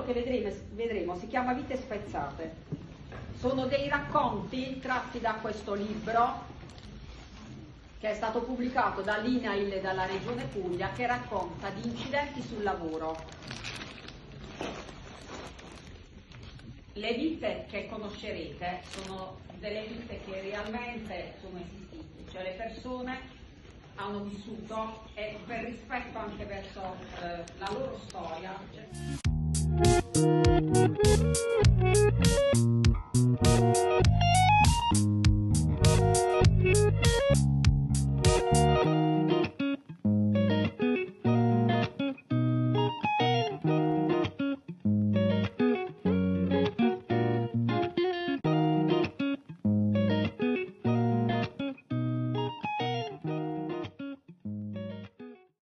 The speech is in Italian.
che vedremo si chiama Vite spezzate. Sono dei racconti tratti da questo libro che è stato pubblicato dall'INAIL e dalla Regione Puglia, che racconta di incidenti sul lavoro. Le vite che conoscerete sono delle vite che realmente sono esistite, cioè le persone hanno vissuto e per rispetto anche verso la loro storia.